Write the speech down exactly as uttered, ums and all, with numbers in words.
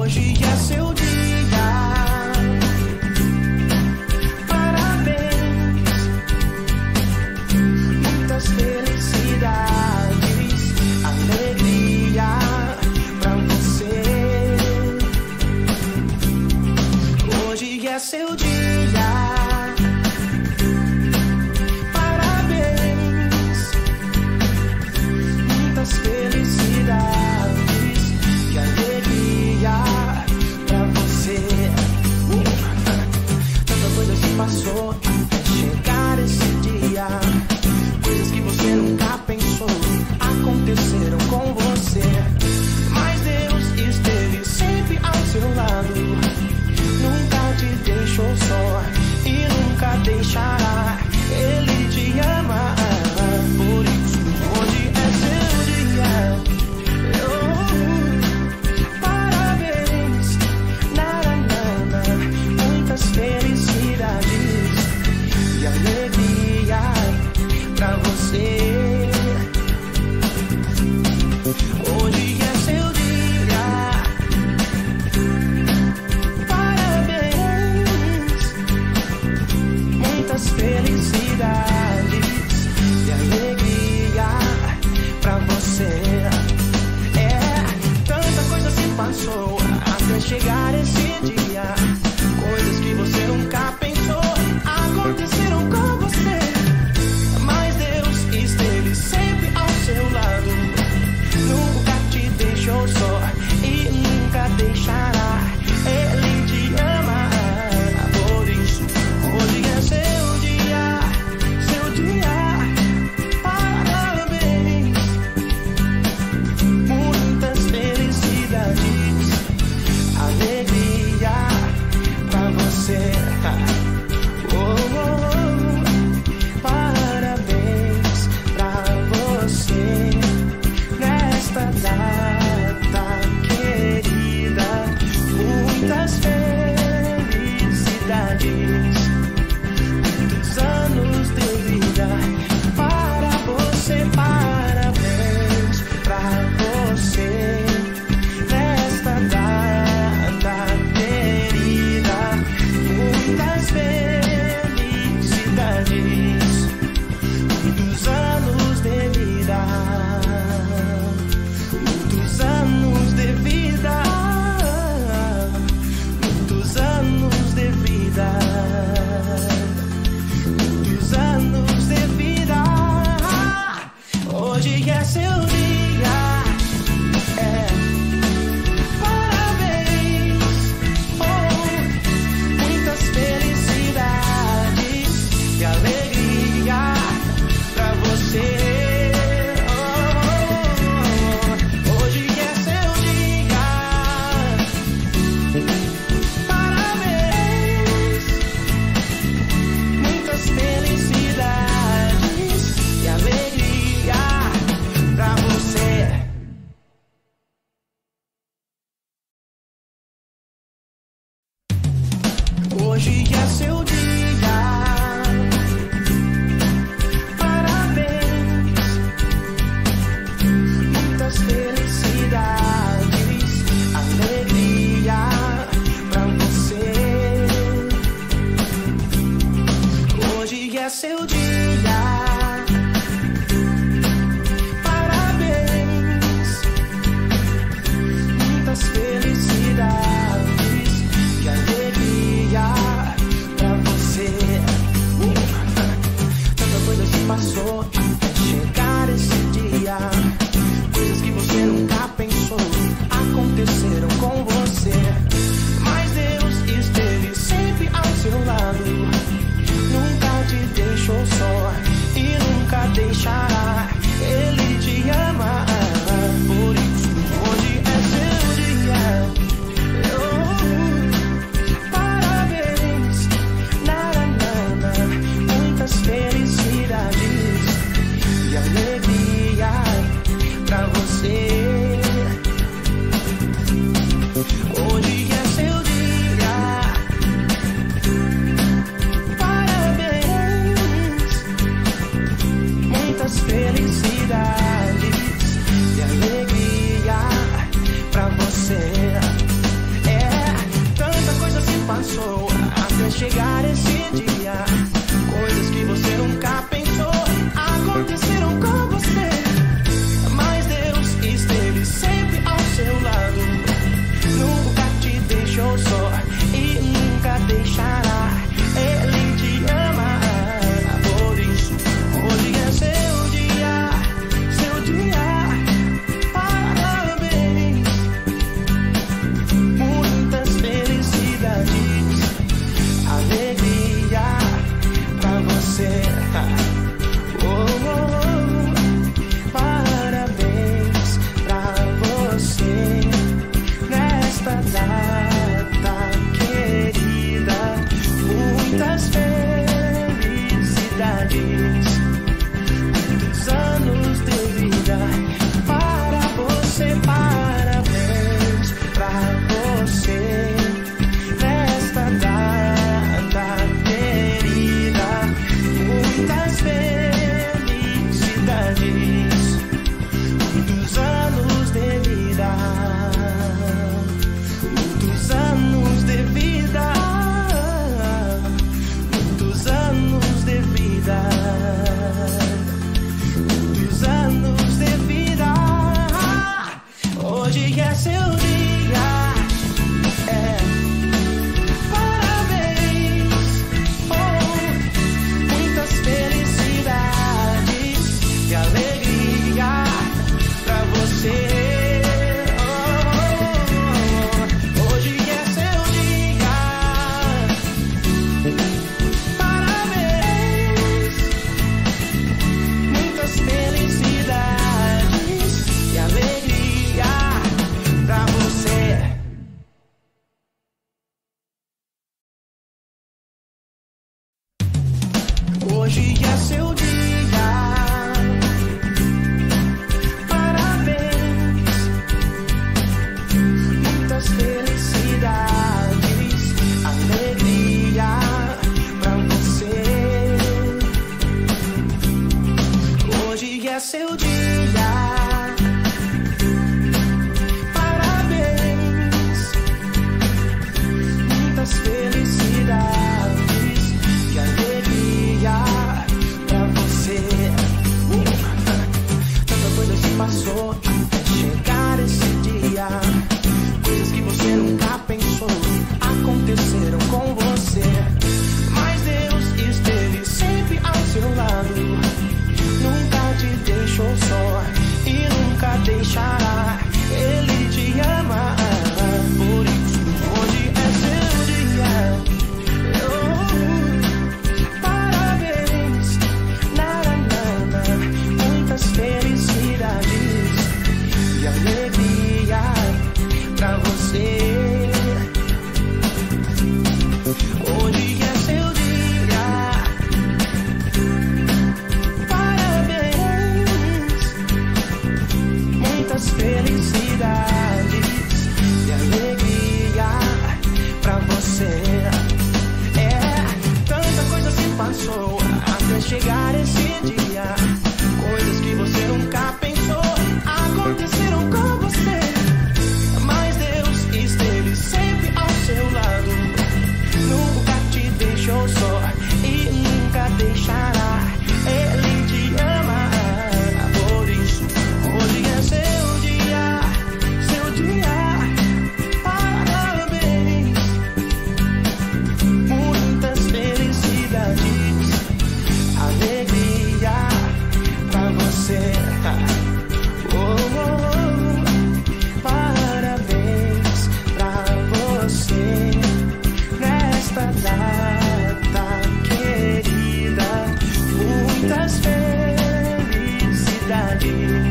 Hoje é seu dia. Parabéns. Muitas felicidades, alegria pra você. Hoje é seu dia. Parabéns. Muitas felicidades e alegria pra você. Uh, tanta coisa se passou até chegar esse dia. Coisas que você nunca pensou aconteceram com você. Mas Deus esteve sempre ao seu lado. Nunca te deixou só e nunca deixará. Ele te ama. Por isso hoje é seu dia. Oh, parabéns. Na, na, na, na. Muitas felicidades e alegria pra você. Hoje é seu dia. Parabéns. seu dia. É. Parabéns. Oh, muitas felicidades e alegria pra você. Hoje é seu dia, parabéns, muitas felicidades, alegria pra você. Hoje é seu dia, parabéns, muitas felicidades e alegria pra você. Tanta coisa se passou até chegar esse dia. Coisas que você nunca pensou aconteceram com você. Mas Deus esteve sempre ao seu lado. Nunca te deixou só e nunca deixará. Ele te ama. Por isso hoje é seu dia. Felicidades e alegria pra você. Hoje é seu dia, parabéns, muitas felicidades e alegria pra você. É, tanta coisa se passou até chegar esse dia. Coisas que você nunca pensou aconteceram com você. Mas Deus esteve sempre ao seu lado. Nunca te deixou só e nunca deixará. Ele te ama. Por isso, hoje é seu dia, seu dia. Parabéns, muitas felicidades, alegria pra você. Oh, oh, oh. Parabéns pra você nesta data querida. Muitas felicidades.